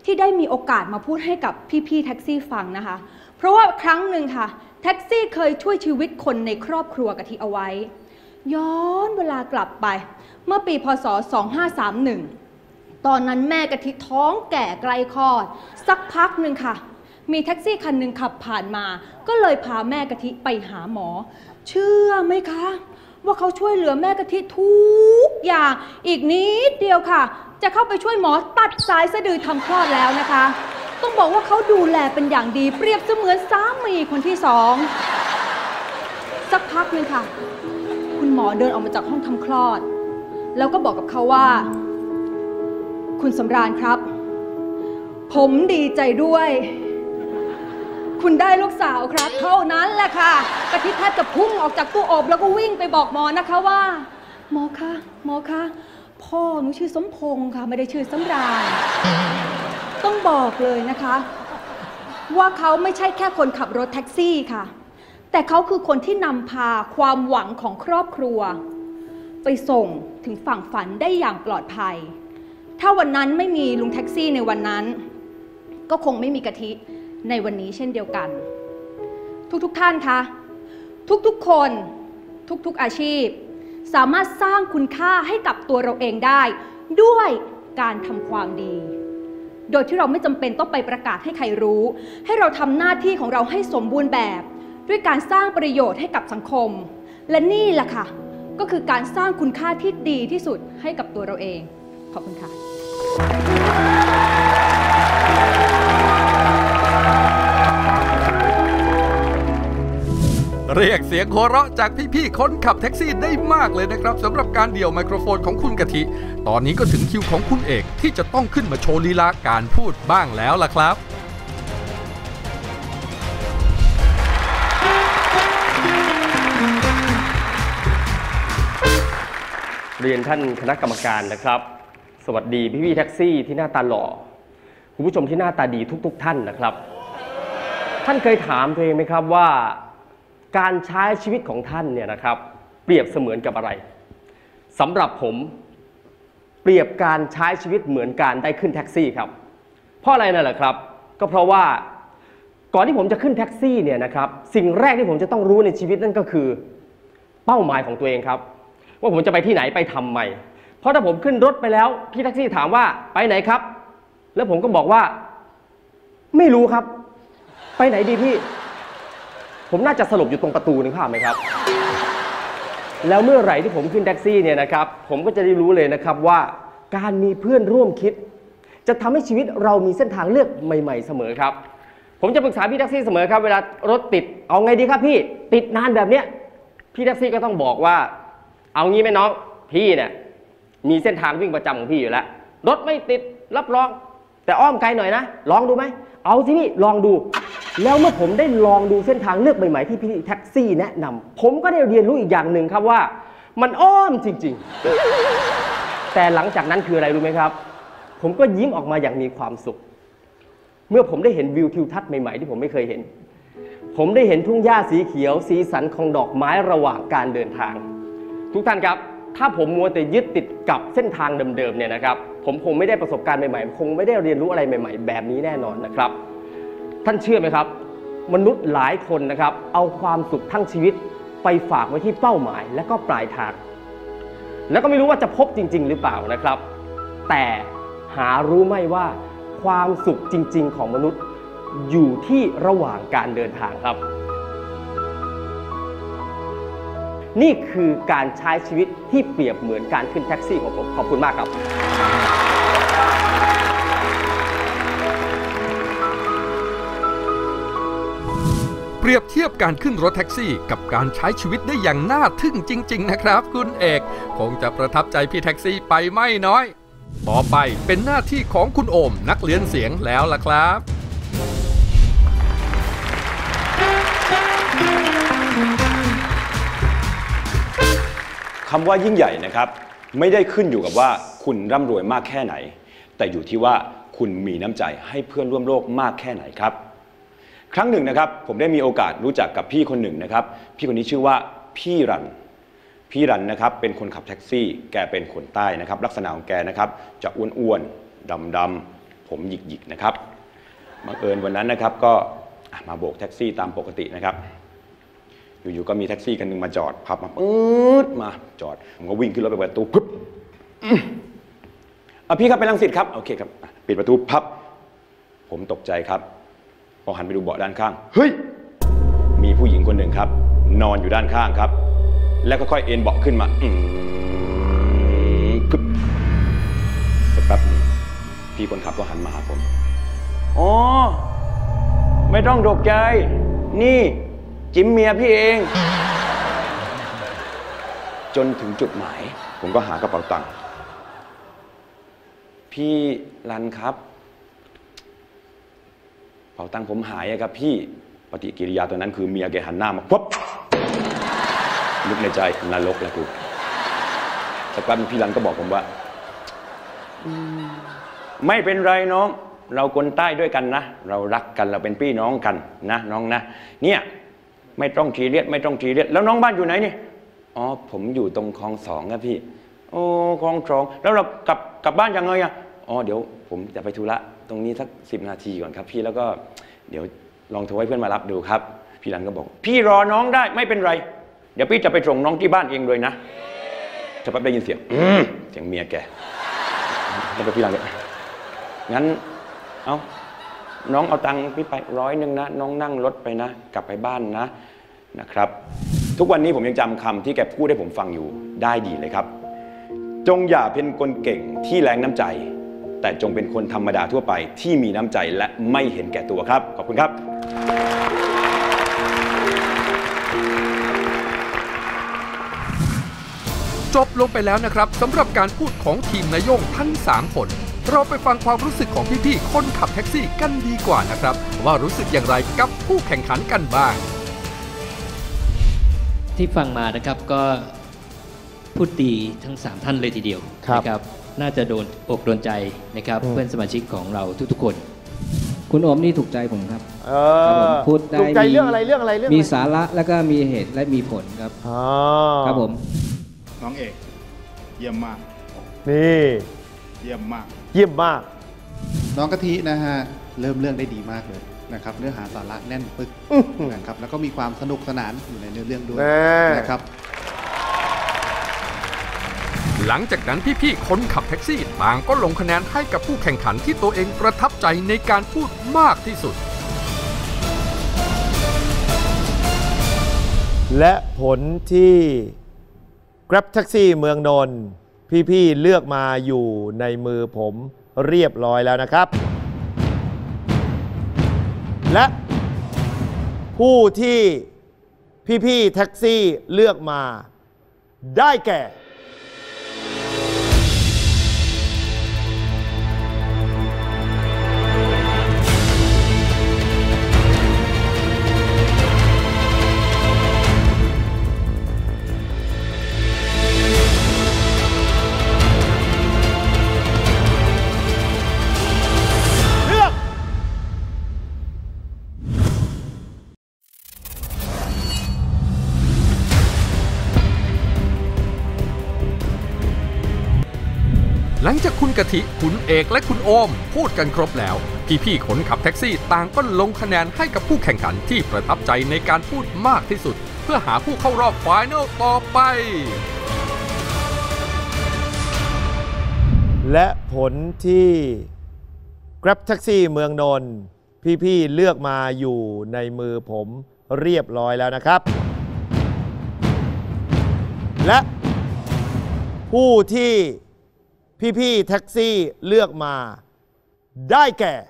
ที่ได้มีโอกาสมาพูดให้กับพี่ๆแท็กซี่ฟังนะคะเพราะว่าครั้งหนึ่งค่ะแท็กซี่เคยช่วยชีวิตคนในครอบครัวกะทิเอาไว้ย้อนเวลากลับไปเมื่อปีพ.ศ. สองห้าสามหนึ่งตอนนั้นแม่กะทิท้องแก่ใกล้คลอดสักพักหนึ่งค่ะมีแท็กซี่คันหนึ่งขับผ่านมาก็เลยพาแม่กะทิไปหาหมอเชื่อไหมคะว่าเขาช่วยเหลือแม่กะทิทุกอย่างอีกนิดเดียวค่ะจะเข้าไปช่วยหมอตัดสายสะดือทำคลอดแล้วนะคะต้องบอกว่าเขาดูแลเป็นอย่างดีเปรียบเสมือนสามีคนที่สองสักพักหนึ่งค่ะคุณหมอเดินออกมาจากห้องทำคลอดแล้วก็บอกกับเขาว่าคุณสำราญครับผมดีใจด้วยคุณได้ลูกสาวครับเท่านั้นแหละค่ะกะทิแทบจะพุ่งออกจากตู้อบแล้วก็วิ่งไปบอกหมอนะคะว่าหมอคะหมอคะพ่อหนูชื่อสมพงษ์ค่ะไม่ได้ชื่อสำราญต้องบอกเลยนะคะว่าเขาไม่ใช่แค่คนขับรถแท็กซี่ค่ะแต่เขาคือคนที่นำพาความหวังของครอบครัวไปส่งถึงฝั่งฝันได้อย่างปลอดภัยถ้าวันนั้นไม่มีลุงแท็กซี่ในวันนั้นก็คงไม่มีกะทิในวันนี้เช่นเดียวกันทุกๆท่านคะทุกๆคนทุกๆอาชีพสามารถสร้างคุณค่าให้กับตัวเราเองได้ด้วยการทำความดีโดยที่เราไม่จำเป็นต้องไปประกาศให้ใครรู้ให้เราทำหน้าที่ของเราให้สมบูรณ์แบบด้วยการสร้างประโยชน์ให้กับสังคมและนี่แหละค่ะก็คือการสร้างคุณค่าที่ดีที่สุดให้กับตัวเราเองขอบคุณค่ะเรียกเสียงหัวเราะจากพี่ๆคนขับแท็กซี่ได้มากเลยนะครับสำหรับการเดี่ยวไมโครโฟนของคุณกะทิตอนนี้ก็ถึงคิวของคุณเอกที่จะต้องขึ้นมาโชว์ลีลาการพูดบ้างแล้วล่ะครับเรียนท่านคณะกรรมการนะครับสวัสดีพี่ๆแท็กซี่ที่หน้าตาหล่อคุณผู้ชมที่หน้าตาดีทุกๆท่านนะครับท่านเคยถามตัวเองไหมครับว่าการใช้ชีวิตของท่านเนี่ยนะครับเปรียบเสมือนกับอะไรสำหรับผมเปรียบการใช้ชีวิตเหมือนการได้ขึ้นแท็กซี่ครับเพราะอะไรนั่นแหละครับก็เพราะว่าก่อนที่ผมจะขึ้นแท็กซี่เนี่ยนะครับสิ่งแรกที่ผมจะต้องรู้ในชีวิตนั่นก็คือเป้าหมายของตัวเองครับว่าผมจะไปที่ไหนไปทำไมเพราะถ้าผมขึ้นรถไปแล้วพี่แท็กซี่ถามว่าไปไหนครับแล้วผมก็บอกว่าไม่รู้ครับไปไหนดีพี่ผมน่าจะสลบอยู่ตรงประตูนึกภาพไหมครับแล้วเมื่อไหร่ที่ผมขึ้นแท็กซี่เนี่ยนะครับผมก็จะได้รู้เลยนะครับว่าการมีเพื่อนร่วมคิดจะทำให้ชีวิตเรามีเส้นทางเลือกใหม่ๆเสมอครับผมจะปรึกษาพี่แท็กซี่เสมอครับเวลารถติดเอาไงดีครับพี่ติดนานแบบเนี้ยพี่แท็กซี่ก็ต้องบอกว่าเอางี้ไหมน้องพี่เนี่ยมีเส้นทางวิ่งประจำของพี่อยู่แล้วรถไม่ติดรับรองแต่อ้อมไกลหน่อยนะลองดูไหมเอาสิพี่ลองดูแล้วเมื่อผมได้ลองดูเส้นทางเลือกใหม่ๆที่พี่แท็กซี่แนะนำผมก็ได้เรียนรู้อีกอย่างหนึ่งครับว่ามันอ้อมจริงๆแต่หลังจากนั้นคืออะไรรู้ไหมครับผมก็ยิ้มออกมาอย่างมีความสุขเมื่อผมได้เห็นวิวทิวทัศน์ใหม่ๆที่ผมไม่เคยเห็นผมได้เห็นทุ่งหญ้าสีเขียวสีสันของดอกไม้ระหว่างการเดินทางทุกท่านครับถ้าผมมัวแต่ยึดติดกับเส้นทางเดิมๆเนี่ยนะครับผมคงไม่ได้ประสบการณ์ใหม่ๆคงไม่ได้เรียนรู้อะไรใหม่ๆแบบนี้แน่นอนนะครับท่านเชื่อไหมครับมนุษย์หลายคนนะครับเอาความสุขทั้งชีวิตไปฝากไว้ที่เป้าหมายและก็ปลายทางแล้วก็ไม่รู้ว่าจะพบจริงๆหรือเปล่านะครับแต่หารู้ไหมว่าความสุขจริงๆของมนุษย์อยู่ที่ระหว่างการเดินทางครับนี่คือการใช้ชีวิตที่เปรียบเหมือนการขึ้นแท็กซี่ของผมขอบคุณมากครับเปรียบเทียบการขึ้นรถแท็กซี่กับการใช้ชีวิตได้อย่างน่าทึ่งจริงๆนะครับคุณเอกคงจะประทับใจพี่แท็กซี่ไปไม่น้อยต่อไปเป็นหน้าที่ของคุณโอมนักเรียนเสียงแล้วล่ะครับคำว่ายิ่งใหญ่นะครับไม่ได้ขึ้นอยู่กับว่าคุณร่ำรวยมากแค่ไหนแต่อยู่ที่ว่าคุณมีน้ำใจให้เพื่อนร่วมโลกมากแค่ไหนครับครั้งหนึ่งนะครับผมได้มีโอกาสรู้จักกับพี่คนหนึ่งนะครับพี่คนนี้ชื่อว่าพี่รันพี่รันนะครับเป็นคนขับแท็กซี่แกเป็นคนใต้นะครับลักษณะของแกนะครับจะอ้วนๆดำๆผผมหยิกๆนะครับบังเอิญวันนั้นนะครับก็มาโบกแท็กซี่ตามปกตินะครับอยู่ๆก็มีแท็กซี่คันหนึงมาจอดพับมาปื๊ดมาจอดผมก็วิ่งขึ้นรถไปเปิดประตูปึ๊บอ่ะพี่ครับไปรังสิตครับโอเคครับปิดประตูพับผมตกใจครับพอหันไปดูเบาะด้านข้างเฮ้ยมีผู้หญิงคนหนึ่งครับนอนอยู่ด้านข้างครับแล้วก็ค่อยเอ็นเบาะขึ้นมาอืมปึ๊บสักแป๊บนึงพี่คนขับก็หันมาหาผมอ๋อไม่ต้องตกใจนี่จิ๋มเมียพี่เองจนถึงจุดหมายผมก็หากระเป๋าตังค์พี่รันครับกระเป๋าตังค์ผมหายอะครับพี่ปฏิกิริยาตัวนั้นคือเมียแกหันหน้ามาปุ๊บนึกในใจนรกแล้วกูสักแป๊บพี่รันก็บอกผมว่าไม่เป็นไรน้องเราคนใต้ด้วยกันนะเรารักกันเราเป็นพี่น้องกันนะน้องนะเนี่ยไม่ต้องทีเรียดไม่ต้องทีเรียดแล้วน้องบ้านอยู่ไหนนี่อ๋อผมอยู่ตรงคลองสองครับพี่โอ้คลองสองแล้วเรากลับกลับบ้านยังไงอ่ะอ๋อเดี๋ยวผมจะไปธุระตรงนี้สักสิบนาทีก่อนครับพี่แล้วก็เดี๋ยวลองโทรให้เพื่อนมารับดูครับพี่รันก็บอกพี่รอน้องได้ไม่เป็นไรเดี๋ยวพี่จะไปส่งน้องที่บ้านเองเลยนะจะแป๊บได้ยินเสียงอืมเสียงเมียแกแล้วก็พี่รันก็งั้นเอาน้องเอาตังค์พี่ไปร้อยหนึ่งนะน้องนั่งรถไปนะกลับไปบ้านนะนะครับทุกวันนี้ผมยังจำคำที่แกพูดให้ผมฟังอยู่ได้ดีเลยครับจงอย่าเป็นคนเก่งที่แรงน้ำใจแต่จงเป็นคนธรรมดาทั่วไปที่มีน้ำใจและไม่เห็นแก่ตัวครับขอบคุณครับจบลงไปแล้วนะครับสำหรับการพูดของทีมนายโย่งทั้งสามคนเราไปฟังความรู้สึกของพี่ๆคนขับแท็กซี่กันดีกว่านะครับว่ารู้สึกอย่างไรกับผู้แข่งขันกันบ้างที่ฟังมานะครับก็พูดดีทั้งสามท่านเลยทีเดียวนะครับน่าจะโดนอกโดนใจนะครับเพื่อนสมาชิกของเราทุกๆคนคุณโอมนี่ถูกใจผมครับพูดได้ถูกใจเรื่องอะไรเรื่องอะไรเรื่องมีสาระแล้วก็มีเหตุและมีผลครับครับผมน้องเอกเยี่ยมมากนี่เยี่ยมมากเยี่ยมมากน้องกะทินะฮะเริ่มเรื่องได้ดีมากเลยนะครับเนื้อหาสาระแน่นปึกนะครับแล้วก็มีความสนุกสนานอยู่ในเนื้อเรื่องด้วยนะครับหลังจากนั้นพี่ๆคนขับแท็กซี่ต่างก็ลงคะแนนให้กับผู้แข่งขันที่ตัวเองประทับใจในการพูดมากที่สุดและผลที่ Grab Taxi เมืองนนท์พี่ๆเลือกมาอยู่ในมือผมเรียบร้อยแล้วนะครับและผู้ที่พี่ๆแท็กซี่เลือกมาได้แก่หลังจากคุณกะทิคุณเอกและคุณโอมพูดกันครบแล้วพี่ๆคนขับแท็กซี่ต่างก็ลงคะแนนให้กับผู้แข่งขันที่ประทับใจในการพูดมากที่สุดเพื่อหาผู้เข้ารอบไฟนอลต่อไปและผลที่ Grab Taxi เมืองนนท์พี่ๆเลือกมาอยู่ในมือผมเรียบร้อยแล้วนะครับและผู้ที่พี่ๆแท็กซี่เลือกมาได้แก่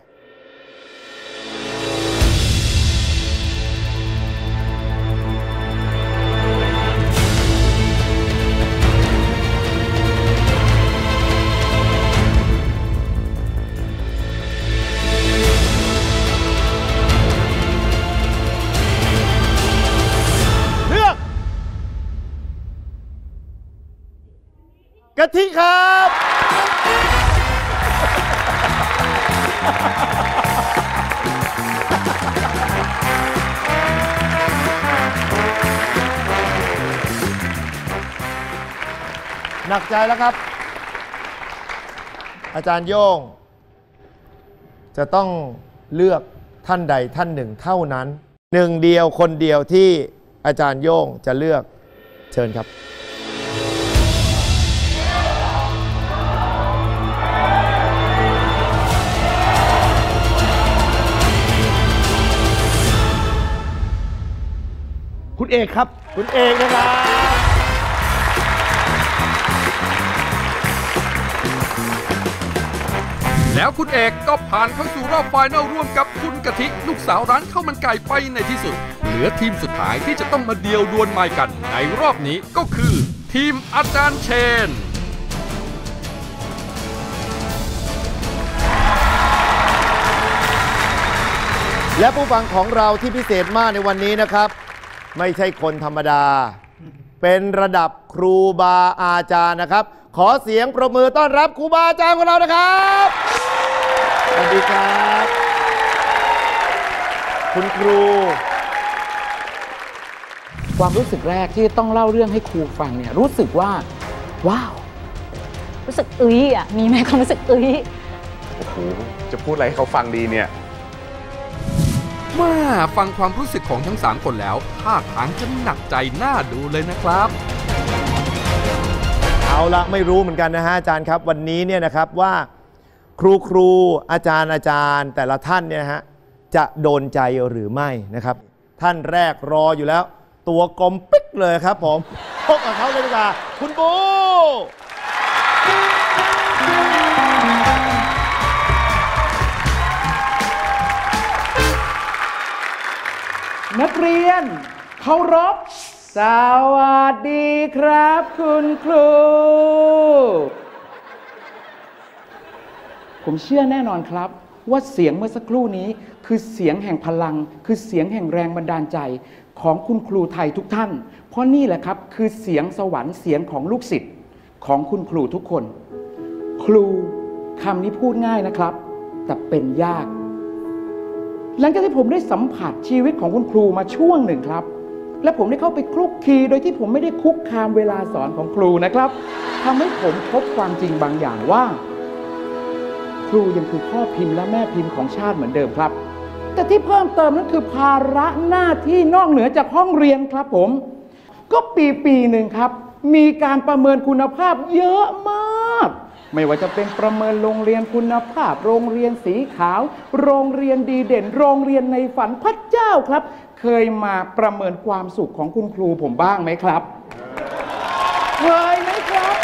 เลือกกะทิครับหนักใจแล้วครับอาจารย์โย่งจะต้องเลือกท่านใดท่านหนึ่งเท่านั้นหนึ่งเดียวคนเดียวที่อาจารย์โย่งจะเลือกเชิญครับคุณเอกครับคุณเอกนะครับแล้วคุณเอกก็ผ่านเข้าสู่รอบไฟนอลร่วมกับคุณกะทิลูกสาวร้านข้าวมันไก่ไปในที่สุดเหลือทีมสุดท้ายที่จะต้องมาเดียวดวลไม้กันในรอบนี้ก็คือทีมอาจารย์เชนและผู้ฟังของเราที่พิเศษมากในวันนี้นะครับไม่ใช่คนธรรมดาเป็นระดับครูบาอาจารย์นะครับขอเสียงปรบมือต้อนรับครูบาอาจารย์ของเรานะครับสวัสดีครับคุณครูความรู้สึกแรกที่ต้องเล่าเรื่องให้ครูฟังเนี่ยรู้สึกว่าว้าวรู้สึกอึ้ยอ่ะมีไหมความรู้สึกอึ้ยโอ้โหจะพูดอะไรให้เขาฟังดีเนี่ยมาฟังความรู้สึกของทั้งสามคนแล้วท่าทางจะหนักใจน่าดูเลยนะครับเอาละไม่รู้เหมือนกันนะฮะอาจารย์ครับวันนี้เนี่ยนะครับว่าครูครูอาจารย์อาจารย์แต่ละท่านเนี่ยนะฮะจะโดนใจหรือไม่นะครับท่านแรกรออยู่แล้วตัวกลมปิ๊กเลยครับผมพบกับเขาเลยดีกว่าคุณบูนักเรียนเคารพสวัสดีครับคุณครูผมเชื่อแน่นอนครับว่าเสียงเมื่อสักครู่นี้คือเสียงแห่งพลังคือเสียงแห่งแรงบันดาลใจของคุณครูไทยทุกท่านเพราะนี่แหละครับคือเสียงสวรรค์เสียงของลูกศิษย์ของคุณครูทุกคนครูคำนี้พูดง่ายนะครับแต่เป็นยากหลังจากที่ผมได้สัมผัสชีวิตของคุณครูมาช่วงหนึ่งครับและผมได้เข้าไปคลุกคลีโดยที่ผมไม่ได้คุกคามเวลาสอนของครูนะครับทำให้ผมพบความจริงบางอย่างว่าครูยังคือพ่อพิมพ์และแม่พิมพ์ของชาติเหมือนเดิมครับแต่ที่เพิ่มเติมนั้นคือภาระหน้าที่นอกเหนือจากห้องเรียนครับผมก็ปีปีหนึ่งครับมีการประเมินคุณภาพเยอะมากไม่ว่าจะเป็นประเมินโรงเรียนคุณภาพโรงเรียนสีขาวโรงเรียนดีเด่นโรงเรียนในฝันพระเจ้าครับเคยมาประเมินความสุขของคุณครูผมบ้างไหมครับเคยไหมครับ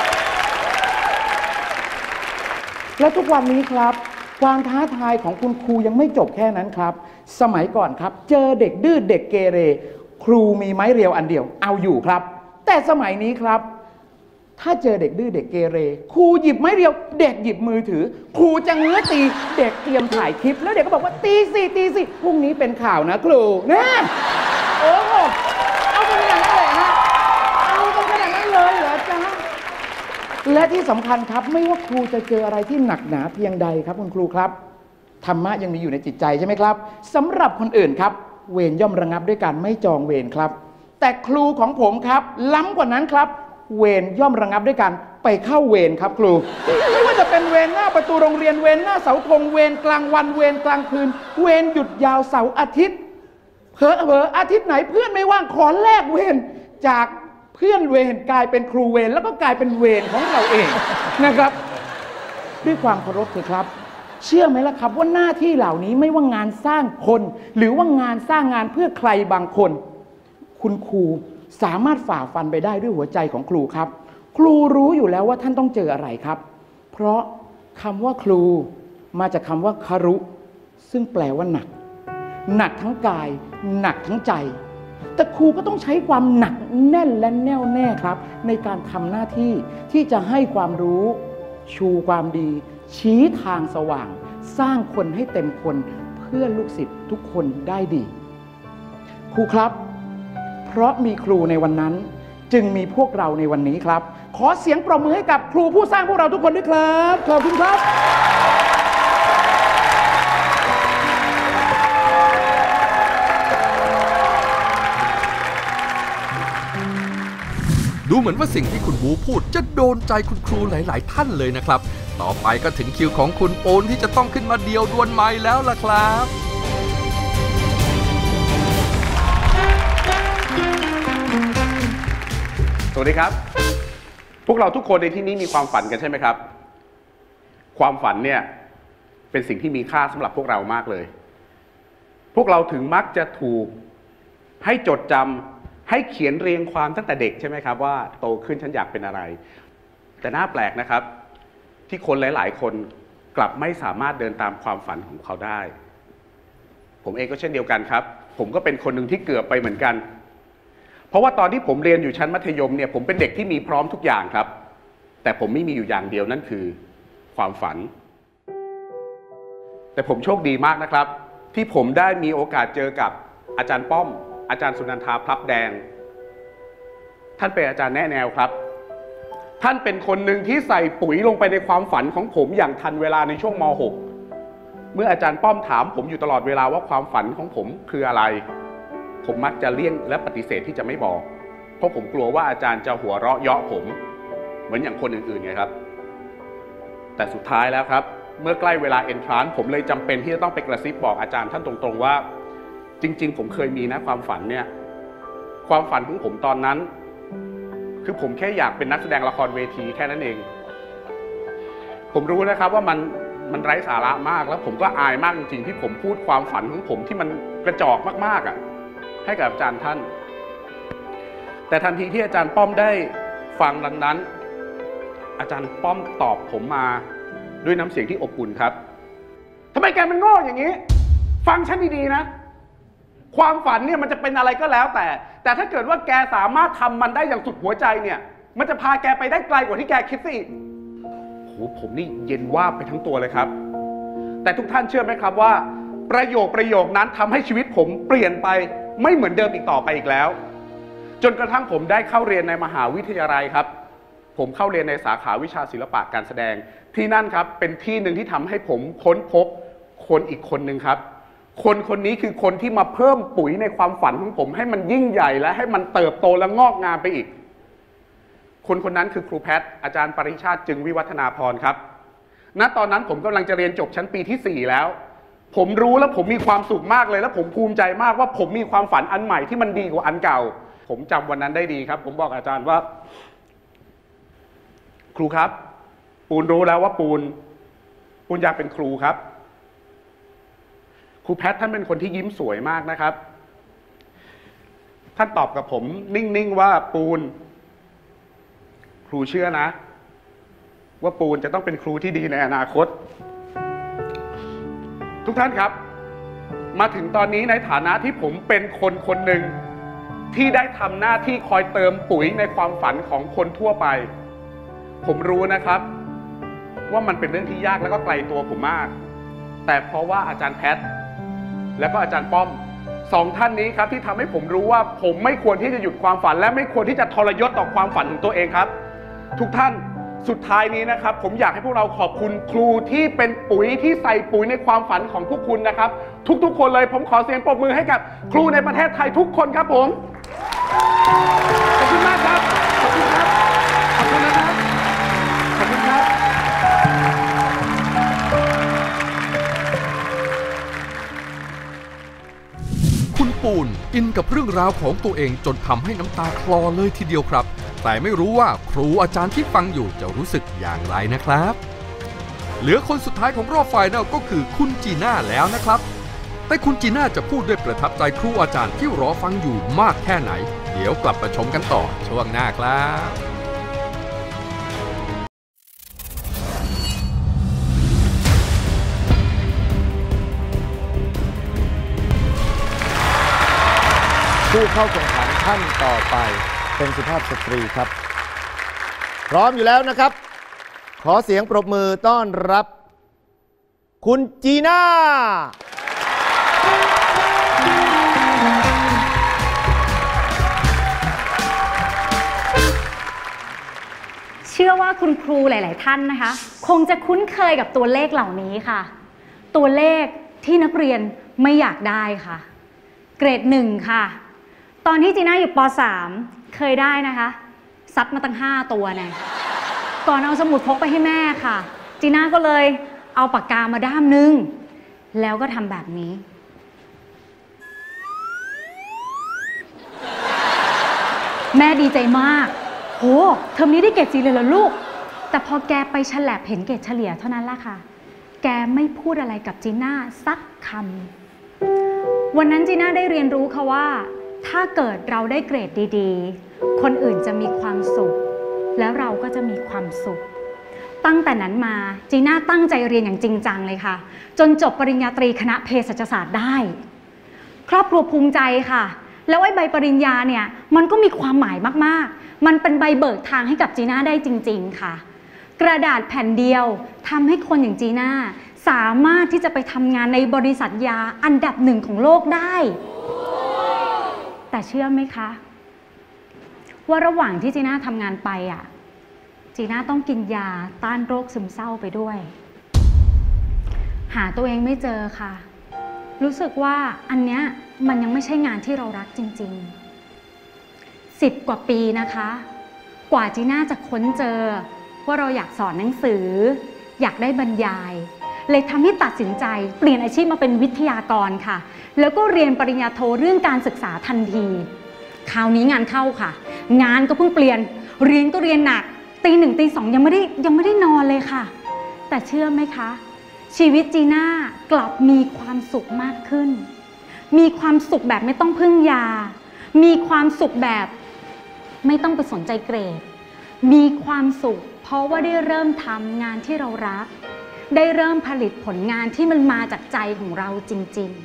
และทุกวันนี้ครับความท้าทายของคุณครูยังไม่จบแค่นั้นครับสมัยก่อนครับเจอเด็กดื้อเด็กเกเรครูมีไม้เรียวอันเดียวเอาอยู่ครับแต่สมัยนี้ครับถ้าเจอเด็กดื้อเด็กเกเรครูหยิบไม้เรียวเด็กหยิบมือถือครูจะเงื้อตีเด็กเตรียมถ่ายคลิปแล้วเด็กก็บอกว่าตีสิตีสิพรุ่งนี้เป็นข่าวนะครูเนี่ยโอ้โหเอาไปขนาดนั้นเลยฮะเอาไปขนาดนั้นเลยเหรอจ๊ะและที่สำคัญครับไม่ว่าครูจะเจออะไรที่หนักหนาเพียงใดครับคุณครูครับธรรมะยังมีอยู่ในจิตใจใช่ไหมครับสำหรับคนอื่นครับเวรย่อมระงับด้วยการไม่จองเวรครับแต่ครูของผมครับล้ำกว่านั้นครับเวรย่อมระงับด้วยกันไปเข้าเวรครับครูไม่ว่าจะเป็นเวรหน้าประตูโรงเรียนเวรหน้าเสาธงเวรกลางวันเวรกลางคืนเวรหยุดยาวเสาร์อาทิตย์เผลอเผลออาทิตย์ไหนเพื่อนไม่ว่างขอแลกเวรจากเพื่อนเวรกลายเป็นครูเวรแล้วก็กลายเป็นเวรของเราเองนะครับด้วยความเคารพเถอะครับเชื่อไหมล่ะครับว่าหน้าที่เหล่านี้ไม่ว่างานสร้างคนหรือว่างานสร้างงานเพื่อใครบางคนคุณครูสามารถฝ่าฟันไปได้ด้วยหัวใจของครูครับครูรู้อยู่แล้วว่าท่านต้องเจออะไรครับเพราะคำว่าครูมาจากคำว่าคารุซึ่งแปลว่าหนักหนักทั้งกายหนักทั้งใจแต่ครูก็ต้องใช้ความหนักแน่นและแน่วแน่ครับในการทำหน้าที่ที่จะให้ความรู้ชูความดีชี้ทางสว่างสร้างคนให้เต็มคนเพื่อลูกศิษย์ทุกคนได้ดีครูครับเพราะมีครูในวันนั้นจึงมีพวกเราในวันนี้ครับขอเสียงปรบมือให้กับครูผู้สร้างพวกเราทุกคนด้วยครับขอบคุณครับดูเหมือนว่าสิ่งที่คุณบูพูดจะโดนใจคุณครูหลายๆท่านเลยนะครับ ต่อไปก็ถึงคิวของคุณโอนที่จะต้องขึ้นมาเดียวดวลไม้แล้วล่ะครับสวัสดีครับพวกเราทุกคนในที่นี้มีความฝันกันใช่ไหมครับความฝันเนี่ยเป็นสิ่งที่มีค่าสำหรับพวกเรามากเลยพวกเราถึงมักจะถูกให้จดจำให้เขียนเรียงความตั้งแต่เด็กใช่ไหมครับว่าโตขึ้นฉันอยากเป็นอะไรแต่น่าแปลกนะครับที่คนหลายๆคนกลับไม่สามารถเดินตามความฝันของเขาได้ผมเองก็เช่นเดียวกันครับผมก็เป็นคนหนึ่งที่เกือบไปเหมือนกันเพราะว่าตอนที่ผมเรียนอยู่ชั้นมัธยมเนี่ยผมเป็นเด็กที่มีพร้อมทุกอย่างครับแต่ผมไม่มีอยู่อย่างเดียวนั่นคือความฝันแต่ผมโชคดีมากนะครับที่ผมได้มีโอกาสเจอกับอาจารย์ป้อมอาจารย์สุนันทาพลับแดงท่านเป็นอาจารย์แนะแนวครับท่านเป็นคนหนึ่งที่ใส่ปุ๋ยลงไปในความฝันของผมอย่างทันเวลาในช่วงม หก เมื่ออาจารย์ป้อมถามผมอยู่ตลอดเวลาว่าความฝันของผมคืออะไรผมมักจะเลี่ยงและปฏิเสธที่จะไม่บอกเพราะผมกลัวว่าอาจารย์จะหัวเราะเยาะผมเหมือนอย่างคนอื่นๆไงครับแต่สุดท้ายแล้วครับเมื่อใกล้เวลาเอนทรานซ์ผมเลยจำเป็นที่จะต้องไปกระซิบบอกอาจารย์ท่านตรงๆว่าจริงๆผมเคยมีนะความฝันเนี่ยความฝันของผมตอนนั้นคือผมแค่อยากเป็นนักแสดงละครเวทีแค่นั้นเองผมรู้นะครับว่ามันมันไร้สาระมากแล้วผมก็อายมากจริงๆที่ผมพูดความฝันของผมที่มันกระจอกมากๆอ่ะให้กับอาจารย์ท่านแต่ทันทีที่อาจารย์ป้อมได้ฟังดังนั้นอาจารย์ป้อมตอบผมมาด้วยน้ำเสียงที่อบอุ่นครับทำไมแกมันโง่อย่างนี้ฟังฉันดีๆนะความฝันเนี่ยมันจะเป็นอะไรก็แล้วแต่แต่ถ้าเกิดว่าแกสามารถทำมันได้อย่างสุดหัวใจเนี่ยมันจะพาแกไปได้ไกลกว่าที่แกคิดซะอีกโหผมนี่เย็นวาบไปทั้งตัวเลยครับแต่ทุกท่านเชื่อไหมครับว่าประโยคประโยคนั้นทำให้ชีวิตผมเปลี่ยนไปไม่เหมือนเดิมอีกต่อไปอีกแล้วจนกระทั่งผมได้เข้าเรียนในมหาวิทยาลัยครับผมเข้าเรียนในสาขาวิชาศิลปะการแสดงที่นั่นครับเป็นที่หนึ่งที่ทำให้ผมค้นพบคนอีกคนหนึ่งครับคนคนนี้คือคนที่มาเพิ่มปุ๋ยในความฝันของผมให้มันยิ่งใหญ่และให้มันเติบโตและงอกงามไปอีกคนคนนั้นคือครูแพทย์อาจารย์ปริชาติจึงวิวัฒนาพรครับณตอนนั้นผมกำลังจะเรียนจบชั้นปีที่สี่แล้วผมรู้และผมมีความสุขมากเลยและผมภูมิใจมากว่าผมมีความฝันอันใหม่ที่มันดีกว่าอันเก่าผมจำวันนั้นได้ดีครับผมบอกอาจารย์ว่าครูครับปูนรู้แล้วว่าปูนปูนอยากเป็นครูครับครูแพทท่านเป็นคนที่ยิ้มสวยมากนะครับท่านตอบกับผมนิ่งๆว่าปูนครูเชื่อนะว่าปูนจะต้องเป็นครูที่ดีในอนาคตทุกท่านครับมาถึงตอนนี้ในฐานะที่ผมเป็นคนคนหนึ่งที่ได้ทำหน้าที่คอยเติมปุ๋ยในความฝันของคนทั่วไปผมรู้นะครับว่ามันเป็นเรื่องที่ยากและก็ไกลตัวผมมากแต่เพราะว่าอาจารย์แพทและก็อาจารย์ป้อมสองท่านนี้ครับที่ทำให้ผมรู้ว่าผมไม่ควรที่จะหยุดความฝันและไม่ควรที่จะทรยศต่อความฝันของตัวเองครับทุกท่านสุดท้ายนี้นะครับผมอยากให้พวกเราขอบคุณครูที่เป็นปุ๋ยที่ใส่ปุ๋ยในความฝันของพวกคุณนะครับทุกๆคนเลยผมขอเสียงปรบมือให้กับครูในประเทศไทยทุกคนครับผมขอบคุณมากครับขอบคุณครับขอบคุณนะครับขอบคุณครับคุณปูนอินกับเรื่องราวของตัวเองจนทำให้น้ำตาคลอเลยทีเดียวครับแต่ไม่รู้ว่าครูอาจารย์ที่ฟังอยู่จะรู้สึกอย่างไรนะครับเหลือคนสุดท้ายของรอบไฟนอลก็คือคุณจีน่าแล้วนะครับแต่คุณจีน่าจะพูดด้วยประทับใจครูอาจารย์ที่รอฟังอยู่มากแค่ไหนเดี๋ยวกลับมาชมกันต่อช่วงหน้าครับผู้เข้าแข่งขันท่านต่อไปเป็นสุภาพสตรีครับพร้อมอยู่แล้วนะครับขอเสียงปรบมือต้อนรับคุณจีน่าเชื่อว่าคุณครูหลายๆท่านนะคะคงจะคุ้นเคยกับตัวเลขเหล่านี้ค่ะตัวเลขที่นักเรียนไม่อยากได้ค่ะเกรดหนึ่งค่ะตอนที่จีน่าอยู่ป .สาม เคยได้นะคะซัดมาตั้งห้าตัวแน่ก่อนเอาสมุดพกไปให้แม่ค่ะจีน่าก็เลยเอาปากกามาด้ามนึงแล้วก็ทำแบบนี้แม่ดีใจมากโหเทอมนี้ได้เกรดสี่เลยเหรอลูกแต่พอแกไปฉลับเห็นเกรดเฉลี่ยเท่านั้นล่ะค่ะแกไม่พูดอะไรกับจีน่าสักคำวันนั้นจีน่าได้เรียนรู้ค่ะว่าถ้าเกิดเราได้เกรดดีๆคนอื่นจะมีความสุขแล้วเราก็จะมีความสุขตั้งแต่นั้นมาจีน่าตั้งใจเรียนอย่างจริงจังเลยค่ะจนจบปริญญาตรีคณะเภสัชศาสตร์ได้ครอบครัวภูมิใจค่ะแล้วไอ้ใบปริญญาเนี่ยมันก็มีความหมายมากๆมันเป็นใบเบิกทางให้กับจีน่าได้จริงๆค่ะกระดาษแผ่นเดียวทำให้คนอย่างจีน่าสามารถที่จะไปทำงานในบริษัทยาอันดับหนึ่งของโลกได้แต่เชื่อไหมคะว่าระหว่างที่จีน่าทำงานไปอ่ะจีน่าต้องกินยาต้านโรคซึมเศร้าไปด้วยหาตัวเองไม่เจอค่ะรู้สึกว่าอันเนี้ยมันยังไม่ใช่งานที่เรารักจริงๆสิบกว่าปีนะคะกว่าจีน่าจะค้นเจอว่าเราอยากสอนหนังสืออยากได้บรรยายเลยทำให้ตัดสินใจเปลี่ยนอาชีพมาเป็นวิทยากรค่ะแล้วก็เรียนปริญญาโทเรื่องการศึกษาทันทีคราวนี้งานเข้าค่ะงานก็เพิ่งเปลี่ยนเรียนก็เรียนหนักตีหนึ่งตีสองยังไม่ได้ยังไม่ได้นอนเลยค่ะแต่เชื่อไหมคะชีวิตจีน่ากลับมีความสุขมากขึ้นมีความสุขแบบไม่ต้องพึ่งยามีความสุขแบบไม่ต้องไปสนใจเกรดมีความสุขเพราะว่าได้เริ่มทำงานที่เรารักได้เริ่มผลิตผลงานที่มันมาจากใจของเราจริง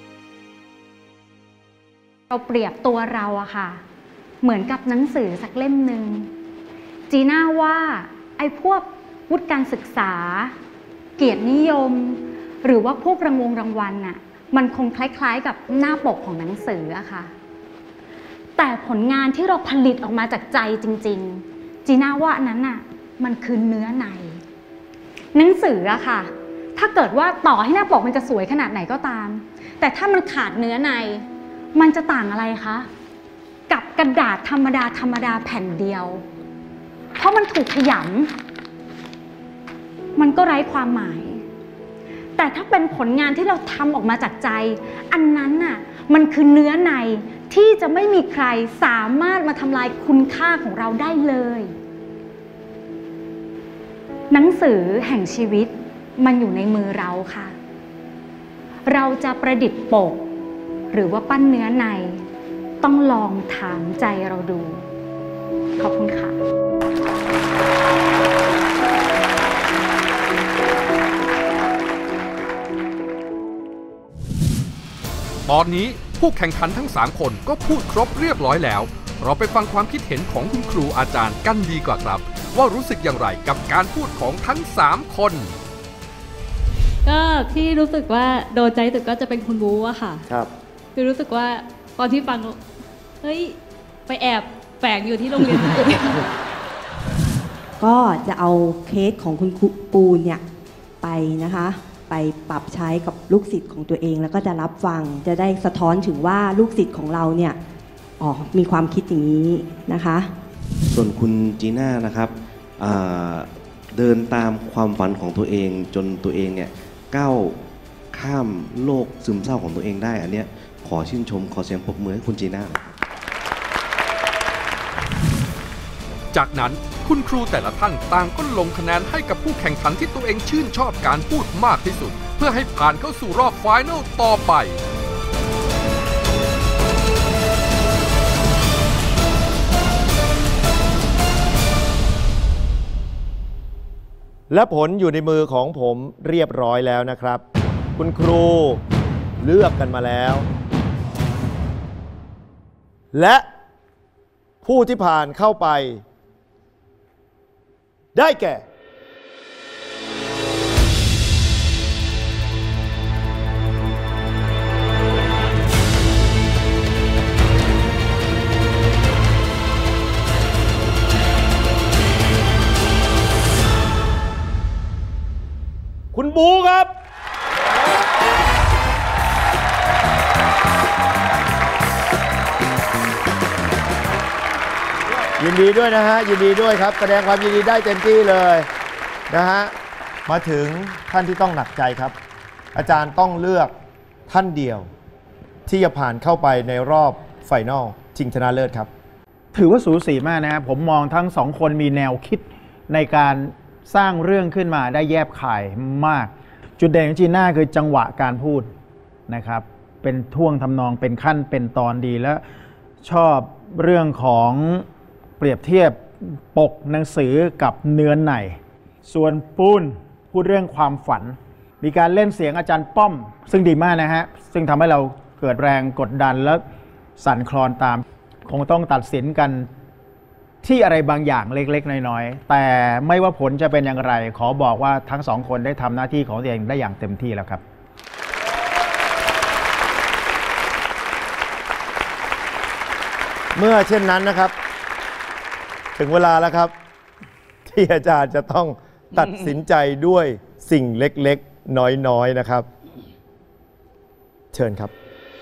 ๆเราเปรียบตัวเราอะค่ะเหมือนกับหนังสือสักเล่มหนึ่งจีน่าว่าไอ้พวกวุฒิการศึกษาเกียรตินิยมหรือว่าพวกรางวงรางวัลน่ะมันคงคล้ายๆกับหน้าปกของหนังสืออะค่ะแต่ผลงานที่เราผลิตออกมาจากใจจริงๆจีน่าว่าอันนั้นน่ะมันคือเนื้อในหนังสืออะค่ะถ้าเกิดว่าต่อให้หน้าปกมันจะสวยขนาดไหนก็ตามแต่ถ้ามันขาดเนื้อในมันจะต่างอะไรคะกับกระดาษธรรมดาธรรมดาแผ่นเดียวเพราะมันถูกขยำมันก็ไร้ความหมายแต่ถ้าเป็นผลงานที่เราทำออกมาจากใจอันนั้นน่ะมันคือเนื้อในที่จะไม่มีใครสามารถมาทำลายคุณค่าของเราได้เลยหนังสือแห่งชีวิตมันอยู่ในมือเราค่ะเราจะประดิษฐ์ปกหรือว่าปั้นเนื้อในต้องลองถามใจเราดูขอบคุณค่ะตอนนี้ผู้แข่งขันทั้งสามคนก็พูดครบเรียบร้อยแล้วเราไปฟังความคิดเห็นของคุณครูอาจารย์กันดีกว่าครับว่ารู้สึกอย่างไรกับการพูดของทั้งสามคนก็ที่รู้สึกว่าโดนใจสุดก็จะเป็นคุณบู๊อะค่ะครับคือรู้สึกว่าตอนที่ฟังเฮ้ยไปแอบแฝงอยู่ที่โรงเรียนก็จะเอาเคสของคุณครูปูนเนี่ยไปนะคะไปปรับใช้กับลูกศิษย์ของตัวเองแล้วก็จะรับฟังจะได้สะท้อนถึงว่าลูกศิษย์ของเราเนี่ยอ๋อมีความคิดอย่างนี้นะคะส่วนคุณจีน่านะครับเดินตามความฝันของตัวเองจนตัวเองเนี่ยก้าวข้ามโลกซึมเศร้าของตัวเองได้อันเนี้ยขอชื่นชมขอเสียงปรบมือให้คุณจีน่าจากนั้นคุณครูแต่ละท่านต่างก็ลงคะแนนให้กับผู้แข่งขันที่ตัวเองชื่นชอบการพูดมากที่สุดเพื่อให้ผ่านเข้าสู่รอบไฟนอลต่อไปและผลอยู่ในมือของผมเรียบร้อยแล้วนะครับคุณครูเลือกกันมาแล้วและผู้ที่ผ่านเข้าไปได้แก่คุณบูครับยินดีด้วยนะฮะยินดีด้วยครับแสดงความยินดีได้เต็มที่เลยนะฮะมาถึงท่านที่ต้องหนักใจครับ อาจารย์ต้องเลือกท่านเดียวที่จะผ่านเข้าไปในรอบไฟนอลชิงชนะเลิศครับถือว่าสูสีมากนะครับผมมองทั้งสองคนมีแนวคิดในการสร้างเรื่องขึ้นมาได้แยบคายมาก จุดเด่นของจีน่าคือจังหวะการพูดนะครับเป็นท่วงทำนองเป็นขั้นเป็นตอนดีและชอบเรื่องของเปรียบเทียบปกหนังสือกับเนื้อในส่วนปูนพูดเรื่องความฝันมีการเล่นเสียงอาจารย์ป้อมซึ่งดีมากนะฮะซึ่งทำให้เราเกิดแรงกดดันและสั่นคลอนตามคงต้องตัดสินกันที่อะไรบางอย่างเล็กๆน้อยๆแต่ไม่ว่าผลจะเป็นอย่างไรขอบอกว่าทั้งสองคนได้ทำหน้าที่ของตัวเองได้อย่างเต็มที่แล้วครับเมื่อเช่นนั้นนะครับถึงเวลาแล้วครับที่อาจารย์จะต้องตัดสินใจด้วยสิ่งเล็กๆน้อยๆนะครับเชิญครับ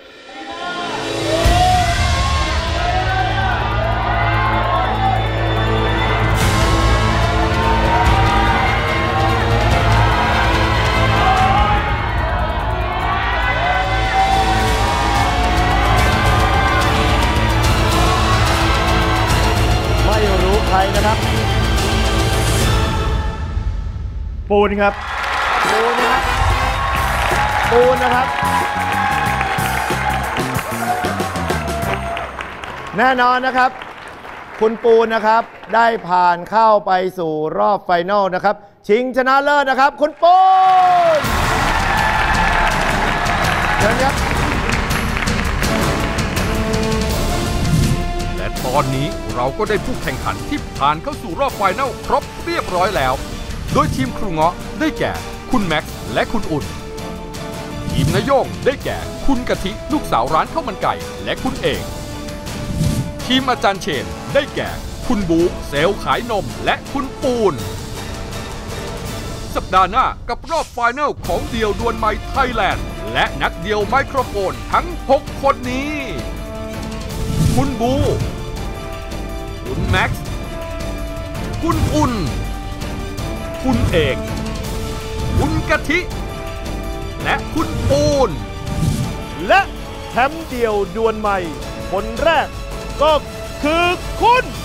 ใครนะครับปูนครับปูนนะครับปูนนะครับแน่นอนนะครับคุณปูนนะครับได้ผ่านเข้าไปสู่รอบไฟนอลนะครับชิงชนะเลิศนะครับคุณปูนเชิญครับตอนนี้เราก็ได้ผู้แข่งขันที่ผ่านเข้าสู่รอบไฟนอลครบเรียบร้อยแล้วโดยทีมครูเงาะได้แก่คุณแม็กซ์และคุณอุ่นทีมนายโยงได้แก่คุณกะทิลูกสาวร้านข้าวมันไก่และคุณเอกทีมอาจารย์เชนได้แก่คุณบูเซลล์ขายนมและคุณปูนสัปดาห์หน้ากับรอบไฟนอลของเดี่ยวดวลไมค์ไทยแลนด์และนักเดี่ยวไมโครโฟนทั้งหกคนนี้คุณบูคุณแม็กซ์คุณอุ่นคุณเอกคุณกะทิและคุณปูนและแชมป์เดี่ยวดวลใหม่คนแรกก็คือคุณ